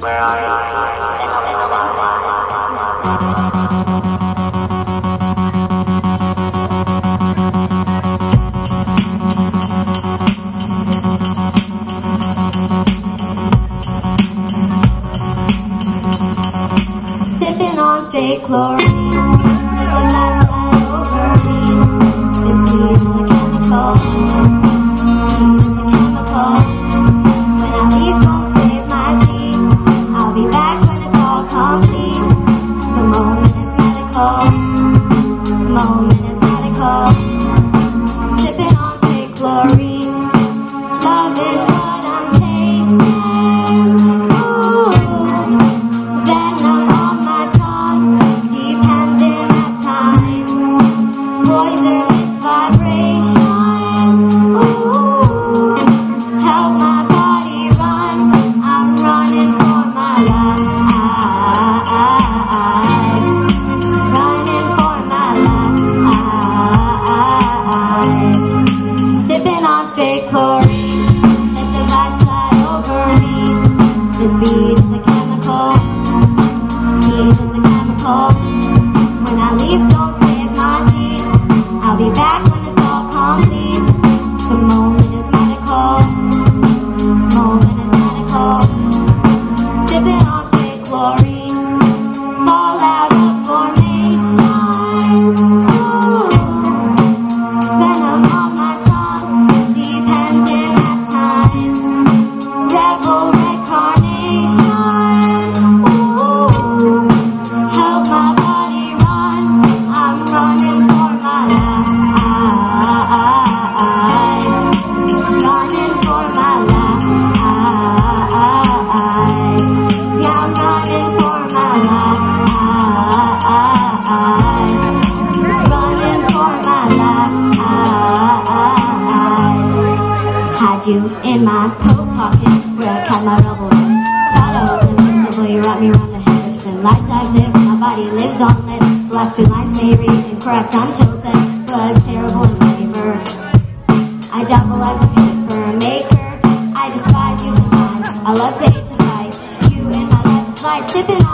Sipping on straight chlorine, the last night over me. This weed is a chemical, When I leave, don't save my seat. I'll be back when it's all complete. The moment is medical, the moment is medical. Sipping on straight chlorine, loving what I'm tasting. Ooh, venom on my tongue, dependent at times. Poisonous vibration. Ooh, help my body run. I'm running for my life. Running for my life. Sipping on straight chlorine, let the light slide over me. This beat is a chemical. Beat is a chemical. When I leave, don't save my seat. I'll be back when it's all complete. The moment is medical. Moment is medical. Sipping on straight chlorine. Fall out of formation. Ooh, venom on my tongue, dependent at times. Devil reincarnation. Ooh, help my body run. I'm running for my life. Running for my life. Yeah, I'm running for my life. Running for my life. Had you in my coat pocket where I kept my revelry. Thought I was invincible, you wrapped me around the head. Different lives I've lived, my body lives on lead. The last two lines may read incorrect until said was terrible in flavor. I dabble as a paper maker. I despise you sometimes. I love to hate to fight. You in my life is like sipping on